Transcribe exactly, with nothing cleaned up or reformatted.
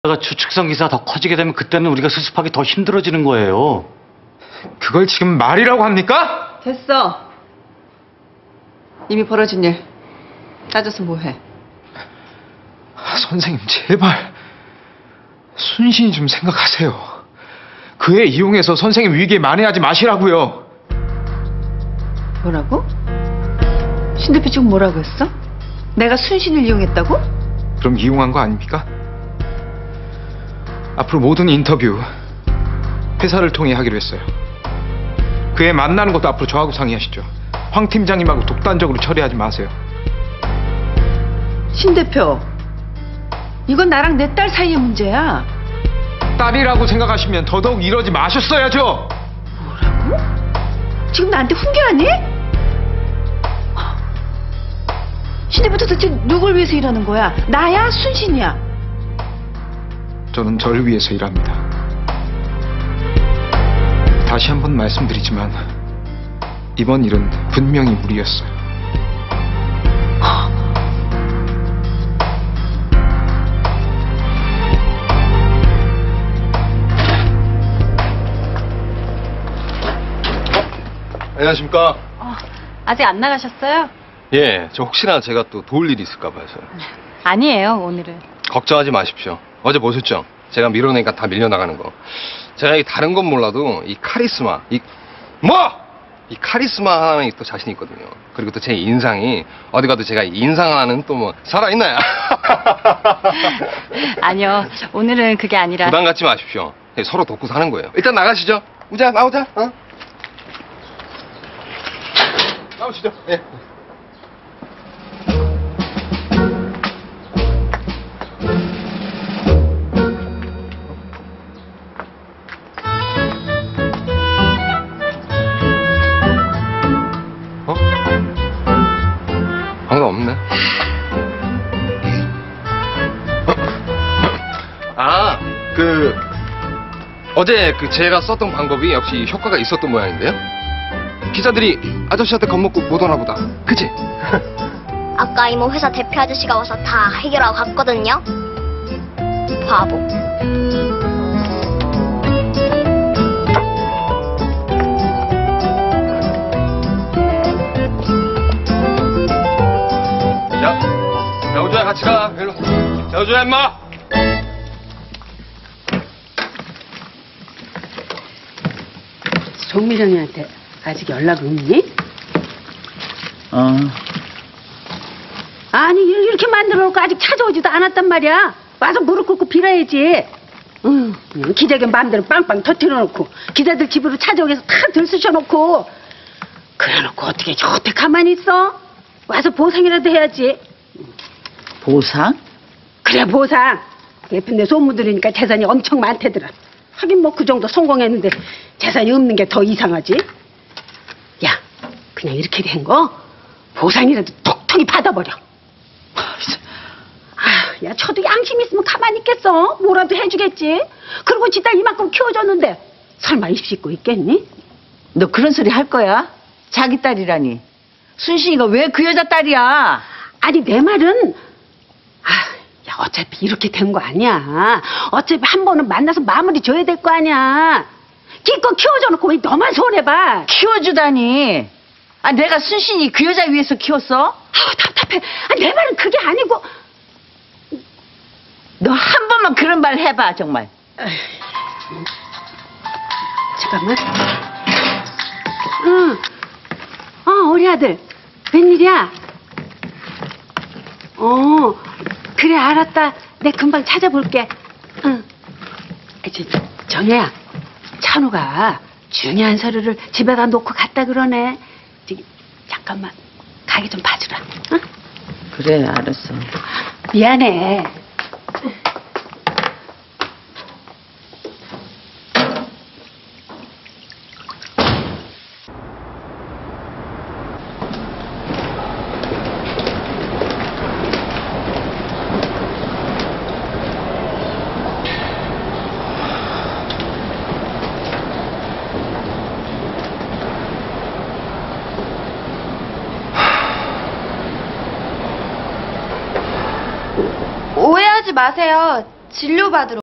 가 추측성 기사 더 커지게 되면 그때는 우리가 수습하기 더 힘들어지는 거예요. 그걸 지금 말이라고 합니까? 됐어. 이미 벌어진 일 따져서 뭐해? 아, 선생님 제발 순신이 좀 생각하세요. 그 애 이용해서 선생님 위기에 만회하지 마시라고요. 뭐라고? 신 대표 지금 뭐라고 했어? 내가 순신을 이용했다고? 그럼 이용한 거 아닙니까? 앞으로 모든 인터뷰 회사를 통해 하기로 했어요. 그 애 만나는 것도 앞으로 저하고 상의하시죠. 황 팀장님하고 독단적으로 처리하지 마세요. 신 대표, 이건 나랑 내 딸 사이의 문제야. 딸이라고 생각하시면 더더욱 이러지 마셨어야죠. 뭐라고? 지금 나한테 훈계하니? 신 대표 도대체 누굴 위해서 일하는 거야? 나야? 순신이야? 저는 저를 위해서 일합니다. 다시 한번 말씀드리지만 이번 일은 분명히 무리였어요. 안녕하십니까? 어, 아직 안 나가셨어요? 예, 저 혹시나 제가 또 도울 일이 있을까 봐서. 아니에요, 오늘은. 걱정하지 마십시오. 어제 보셨죠? 제가 밀어내니까 다 밀려나가는 거. 제가 이 다른 건 몰라도 이 카리스마, 이 뭐! 이 카리스마 하나에 또 자신이 있거든요. 그리고 또 제 인상이 어디 가도 제가 인상 하나는 또 뭐 살아있나요? 아니요, 오늘은 그게 아니라. 부담 갖지 마십시오. 서로 돕고 사는 거예요. 일단 나가시죠. 우자, 나오자. 어? 나오시죠. 예. 어? 아무도 없네. 아, 그 어제 그 제가 썼던 방법이 역시 효과가 있었던 모양인데요. 기자들이 아저씨한테 겁먹고 못 오나 보다. 그치? 아까 이모 회사 대표 아저씨가 와서 다 해결하고 갔거든요. 바보. 야, 야 우주야 같이 가. 일로. 야 우주야 임마. 정미정이한테 아직 연락 없니? 어. 아니 이렇게 만들어 놓고 아직 찾아오지도 않았단 말이야. 와서 무릎 꿇고 빌어야지. 응, 그냥 기자견 마음대로 빵빵 터뜨려 놓고 기자들 집으로 찾아오게 해서 다 들쑤셔 놓고 그래놓고 어떻게 저태 가만히 있어? 와서 보상이라도 해야지. 보상? 그래 보상. 예쁜데 소문 들으니까 재산이 엄청 많대더라. 하긴 뭐 그 정도 성공했는데 재산이 없는 게 더 이상하지. 야, 그냥 이렇게 된 거 보상이라도 톡톡히 받아버려. 아, 야, 저도 양심 있으면 가만히 있겠어. 뭐라도 해주겠지. 그리고 지 딸 이만큼 키워줬는데 설마 입 씻고 있겠니? 너 그런 소리 할 거야? 자기 딸이라니. 순신이가 왜 그 여자 딸이야? 아니 내 말은 아, 야 어차피 이렇게 된 거 아니야. 어차피 한 번은 만나서 마무리 줘야 될 거 아니야. 기껏 키워줘 놓고 왜 너만 손해봐. 키워주다니. 아, 내가 순신이 그 여자 위해서 키웠어? 아우 답답해. 아, 내 말은 그게 아니고. 너 한 번만 그런 말 해봐, 정말. 에휴, 잠깐만. 응. 어, 우리 아들. 웬일이야? 어, 그래, 알았다. 내 금방 찾아볼게. 응. 저, 정혜야, 찬우가 중요한 서류를 집에다 놓고 갔다 그러네. 저기, 잠깐만, 가게 좀 봐주라. 응? 그래, 알았어. 미안해. 오해하지 마세요. 진료받으러